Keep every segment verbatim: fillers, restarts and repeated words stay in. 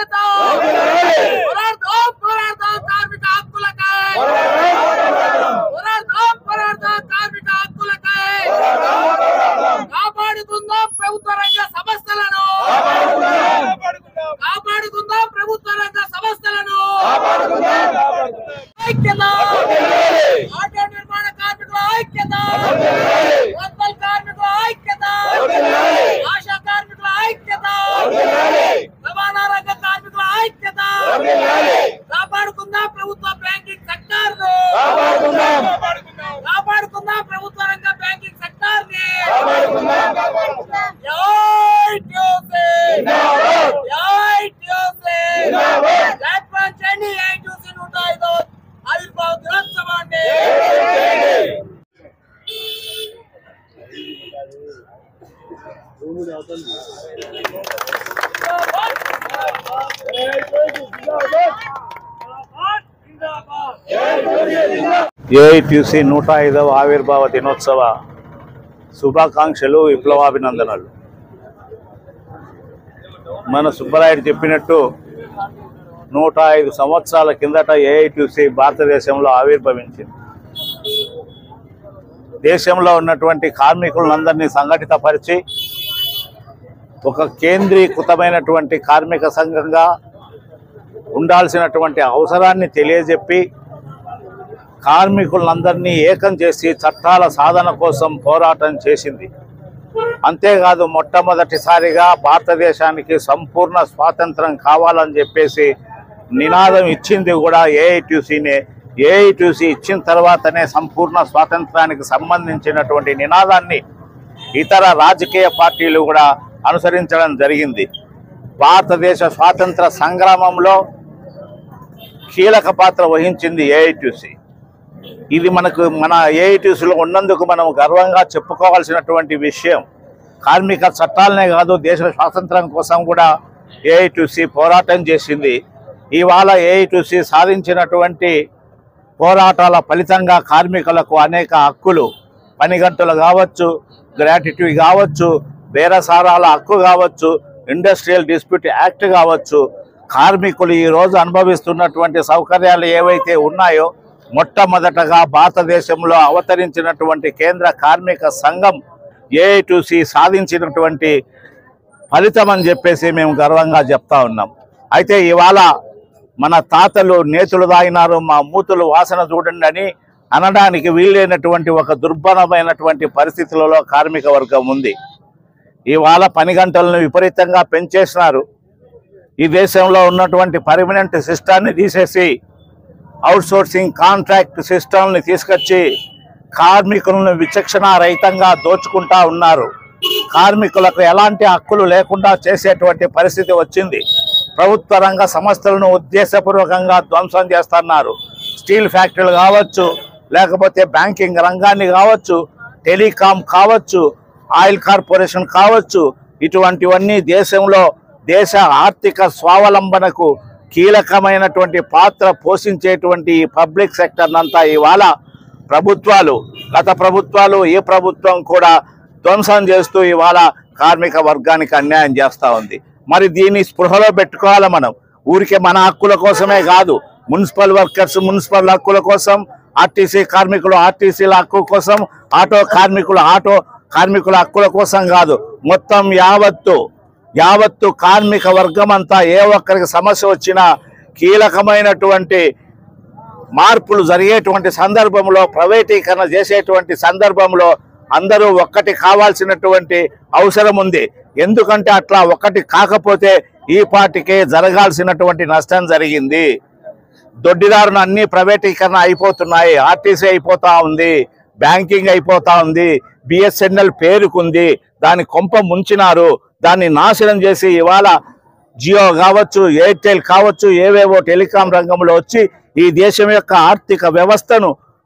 ఐక్యత పోరాడదాం పోరాడదాం కార్మిక హక్కులకై పోరాడదాం పోరాడదాం కార్మిక హక్కులకై కాపాడుకుందాం ప్రభుత్వ రంగ సంస్థలను కాపాడుకుందాం ప్రభుత్వ రంగ సంస్థలను ఐక్యత ఆటో నిర్మాణ కార్మికుల ఐక్యత వస్త్ర కార్మికుల ఐక్యత ఆశా కార్మికుల ఐక్యత రవాణా రంగ కార్మికుల ఐక్యత కాపాడుకుందాం ప్రభుత్వ బ్యాంకింగ్ సెక్టార్ ను కాపాడుకుందాం ప్రభుత్వ రంగ బ్యాంకింగ్ సెక్టార్ ని జై టీయూసీ జై టీయూసీ ప్లాట్ఫామ్ చేయండి జై టీయూసీ నూట ఐదవ ఆవిర్భావ దినోత్సవాన్ని ఏఐటీయూసీ నూట ఐదవ ఆవిర్భావ దినోత్సవ శుభాకాంక్షలు, విప్లవాభినందనలు. మన సుబ్బరాయుడు చెప్పినట్టు నూట ఐదు సంవత్సరాల కిందట ఏఐటీయూసీ భారతదేశంలో ఆవిర్భవించింది. దేశంలో ఉన్నటువంటి కార్మికులందరినీ సంఘటితపరిచి ఒక కేంద్రీకృతమైనటువంటి కార్మిక సంఘంగా ఉండాల్సినటువంటి అవసరాన్ని తెలియజెప్పి కార్మికులందరినీ ఏకం చేసి చట్టాల సాధన కోసం పోరాటం చేసింది. అంతేకాదు మొట్టమొదటిసారిగా భారతదేశానికి సంపూర్ణ స్వాతంత్రం కావాలని చెప్పేసి నినాదం ఇచ్చింది కూడా ఏఐటీయూసీనే. ఏఐటీయూసీ ఇచ్చిన తర్వాతనే సంపూర్ణ స్వాతంత్రానికి సంబంధించినటువంటి నినాదాన్ని ఇతర రాజకీయ పార్టీలు కూడా అనుసరించడం జరిగింది. భారతదేశ స్వాతంత్ర సంగ్రామంలో కీలక పాత్ర వహించింది ఏఐటీయూసీ. ఇది మనకు మన ఏఐటీయూసీలో ఉన్నందుకు మనం గర్వంగా చెప్పుకోవాల్సినటువంటి విషయం. కార్మిక చట్టాలనే కాదు, దేశ స్వాతంత్రం కోసం కూడా ఏఐటీయూసీ పోరాటం చేసింది. ఇవాళ ఏఐటీయూసీ సాధించినటువంటి పోరాటాల ఫలితంగా కార్మికులకు అనేక హక్కులు, పని గంటలు కావచ్చు, గ్రాట్యుటీ కావచ్చు, బేరసారాల హక్కు కావచ్చు, ఇండస్ట్రియల్ డిస్ప్యూట్ యాక్ట్ కావచ్చు, కార్మికులు ఈరోజు అనుభవిస్తున్నటువంటి సౌకర్యాలు ఏవైతే ఉన్నాయో మొట్టమొదటగా భారతదేశంలో అవతరించినటువంటి కేంద్ర కార్మిక సంఘం ఏఐటీయూసీ సాధించినటువంటి ఫలితం అని చెప్పేసి మేము గర్వంగా చెప్తా ఉన్నాం. అయితే ఇవాళ మన తాతలు నేతులు తాగినారు, మా మూతులు వాసన చూడండి అని అనడానికి వీలైనటువంటి ఒక దుర్భరమైనటువంటి పరిస్థితులలో కార్మిక వర్గం ఉంది. ఇవాళ పని గంటలను విపరీతంగా పెంచేసినారు. ఈ దేశంలో ఉన్నటువంటి పర్మనెంట్ సిస్టాన్ని తీసేసి అవుట్సోర్సింగ్ కాంట్రాక్ట్ సిస్టమ్ని తీసుకొచ్చి కార్మికులను విచక్షణ రహితంగా దోచుకుంటా ఉన్నారు. కార్మికులకు ఎలాంటి హక్కులు లేకుండా చేసేటువంటి పరిస్థితి వచ్చింది. ప్రభుత్వ రంగ సంస్థలను ఉద్దేశపూర్వకంగా ధ్వంసం చేస్తున్నారు. స్టీల్ ఫ్యాక్టరీలు కావచ్చు, లేకపోతే బ్యాంకింగ్ రంగాన్ని కావచ్చు, టెలికాం కావచ్చు, ఆయిల్ కార్పొరేషన్ కావచ్చు, ఇటువంటివన్నీ దేశంలో దేశ ఆర్థిక స్వావలంబనకు కీలకమైనటువంటి పాత్ర పోషించేటువంటి ఈ పబ్లిక్ సెక్టర్ అంతా ఇవాళ ప్రభుత్వాలు, గత ప్రభుత్వాలు, ఏ ప్రభుత్వం కూడా ధ్వంసం చేస్తూ ఇవాళ కార్మిక వర్గానికి అన్యాయం చేస్తూ ఉంది. మరి దీన్ని స్పృహలో పెట్టుకోవాలి మనం. ఊరికే మన హక్కుల కోసమే కాదు, మున్సిపల్ వర్కర్స్ మున్సిపల్ హక్కుల కోసం, ఆర్టీసీ కార్మికులు ఆర్టీసీల హక్కు కోసం, ఆటో కార్మికులు ఆటో కార్మికుల హక్కుల కోసం కాదు, మొత్తం యావత్తు యావత్తు కార్మిక వర్గం అంతా ఏ ఒక్కరికి సమస్య వచ్చినా కీలకమైనటువంటి మార్పులు జరిగేటువంటి సందర్భంలో, ప్రైవేటీకరణ చేసేటువంటి సందర్భంలో అందరూ ఒక్కటి కావాల్సినటువంటి అవసరం ఉంది. ఎందుకంటే అట్లా ఒక్కటి కాకపోతే ఈ పార్టీకే జరగాల్సినటువంటి నష్టం జరిగింది. దొడ్డిదారులు అన్ని ప్రైవేటీకరణ అయిపోతున్నాయి. ఆర్టీసీ అయిపోతా ఉంది, బ్యాంకింగ్ అయిపోతా ఉంది, బిఎస్ఎన్ఎల్ పేరుకుంది, దాని కొంప ముంచినారు, దాన్ని నాశనం చేసి ఇవాళ జియో కావచ్చు, ఎయిర్టెల్ కావచ్చు, ఏవేవో టెలికాం రంగంలో వచ్చి ఈ దేశం యొక్క ఆర్థిక వ్యవస్థను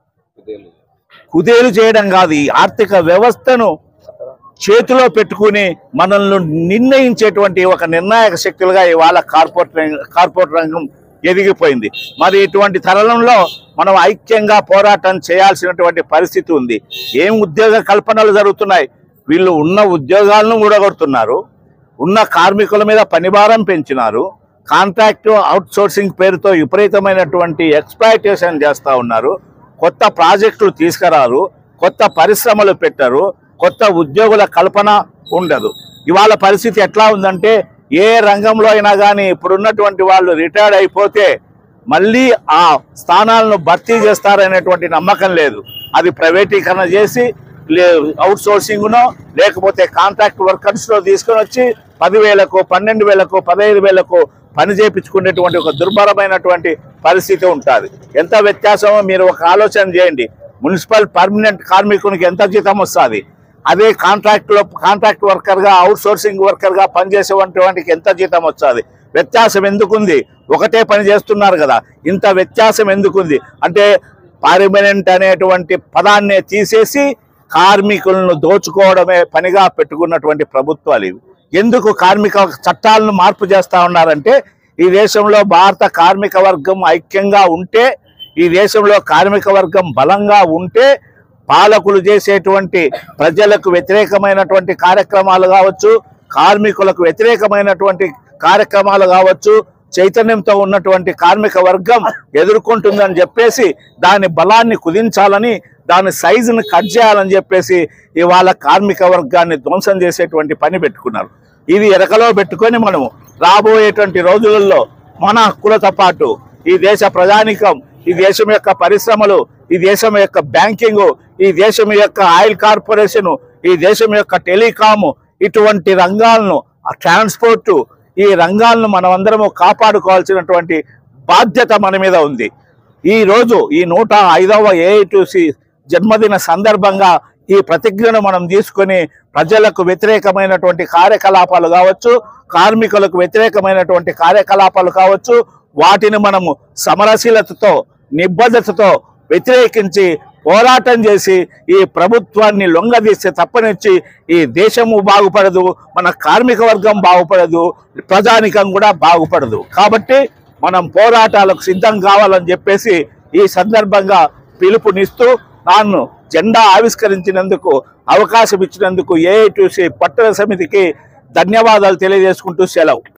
కుదేలు చేయడం కాదు, ఈ ఆర్థిక వ్యవస్థను చేతిలో పెట్టుకుని మనల్ని నిర్ణయించేటువంటి ఒక నిర్ణాయక శక్తులుగా ఇవాళ కార్పొరేట్ కార్పొరేట్ రంగం ఎదిగిపోయింది. మరి ఇటువంటి తరుణంలో మనం ఐక్యంగా పోరాటం చేయాల్సినటువంటి పరిస్థితి ఉంది. ఏం ఉద్యోగ కల్పనలు జరుగుతున్నాయి? వీళ్ళు ఉన్న ఉద్యోగాలను ఊడగొడుతున్నారు, ఉన్న కార్మికుల మీద పనిభారం పెంచినారు, కాంట్రాక్ట్ అవుట్ సోర్సింగ్ పేరుతో విపరీతమైనటువంటి ఎక్స్‌ప్లాయిటేషన్ చేస్తూ ఉన్నారు. కొత్త ప్రాజెక్టులు తీసుకురారు, కొత్త పరిశ్రమలు పెట్టరు, కొత్త ఉద్యోగుల కల్పన ఉండదు. ఇవాళ పరిస్థితి ఎట్లా ఉందంటే ఏ రంగంలో అయినా కానీ ఇప్పుడున్నటువంటి వాళ్ళు రిటైర్డ్ అయిపోతే మళ్ళీ ఆ స్థానాలను భర్తీ చేస్తారనేటువంటి నమ్మకం లేదు. అది ప్రైవేటీకరణ చేసి అవుట్ సోర్సింగ్నో లేకపోతే కాంట్రాక్ట్ వర్కర్స్లో తీసుకొని వచ్చి పదివేలకు పన్నెండు వేలకు పదహైదు వేలకు పని చేయించుకునేటువంటి ఒక దుర్భరమైనటువంటి పరిస్థితి ఉంటుంది. ఎంత వ్యత్యాసమో మీరు ఒక ఆలోచన చేయండి. మున్సిపల్ పర్మనెంట్ కార్మికునికి ఎంత జీతం వస్తుంది, అదే కాంట్రాక్ట్లో కాంట్రాక్ట్ వర్కర్గా అవుట్ సోర్సింగ్ వర్కర్గా పనిచేసేటువంటి ఎంత జీతం వస్తుంది? వ్యత్యాసం ఎందుకుంది? ఒకటే పని చేస్తున్నారు కదా, ఇంత వ్యత్యాసం ఎందుకుంది అంటే పర్మనెంట్ అనేటువంటి పదాన్నే తీసేసి కార్మికులను దోచుకోవడమే పనిగా పెట్టుకున్నటువంటి ప్రభుత్వాలు ఇవి. ఎందుకు కార్మిక చట్టాలను మార్పు చేస్తూ ఉన్నారంటే ఈ దేశంలో భారత కార్మిక వర్గం ఐక్యంగా ఉంటే, ఈ దేశంలో కార్మిక వర్గం బలంగా ఉంటే పాలకులు చేసేటువంటి ప్రజలకు వ్యతిరేకమైనటువంటి కార్యక్రమాలు కావచ్చు, కార్మికులకు వ్యతిరేకమైనటువంటి కార్యక్రమాలు కావచ్చు, చైతన్యంతో ఉన్నటువంటి కార్మిక వర్గం ఎదుర్కొంటుందని చెప్పేసి దాని బలాన్ని కుదించాలని, దాని సైజుని కట్ చేయాలని చెప్పేసి ఇవాళ కార్మిక వర్గాన్ని ధ్వంసం చేసేటువంటి పని పెట్టుకున్నారు. ఇది ఎరకలో పెట్టుకొని మనము రాబోయేటువంటి రోజులలో మన హక్కులతో పాటు ఈ దేశ ప్రజానికం, ఈ దేశం యొక్క పరిశ్రమలు, ఈ దేశం యొక్క బ్యాంకింగ్, ఈ దేశం యొక్క ఆయిల్ కార్పొరేషను, ఈ దేశం యొక్క టెలికాము, ఇటువంటి రంగాలను, ట్రాన్స్పోర్టు, ఈ రంగాలను మనమందరము కాపాడుకోవాల్సినటువంటి బాధ్యత మన మీద ఉంది. ఈరోజు ఈ నూట ఐదవ ఏఐటీసీ జన్మదిన సందర్భంగా ఈ ప్రతిజ్ఞను మనం తీసుకొని ప్రజలకు వ్యతిరేకమైనటువంటి కార్యకలాపాలు కావచ్చు, కార్మికులకు వ్యతిరేకమైనటువంటి కార్యకలాపాలు కావచ్చు, వాటిని మనము సమరశీలతతో నిబద్ధతతో వ్యతిరేకించి పోరాటం చేసి ఈ ప్రభుత్వాన్ని లొంగదీస్తే తప్పనిచ్చి ఈ దేశము బాగుపడదు, మన కార్మిక వర్గం బాగుపడదు, ప్రజానికం కూడా బాగుపడదు. కాబట్టి మనం పోరాటాలకు సిద్ధం కావాలని చెప్పేసి ఈ సందర్భంగా పిలుపునిస్తూ నాన్ను జెండా ఆవిష్కరించినందుకు అవకాశం ఇచ్చినందుకు ఏఐటీసీ పట్టణ సమితికి ధన్యవాదాలు తెలియజేసుకుంటూ సెలవు.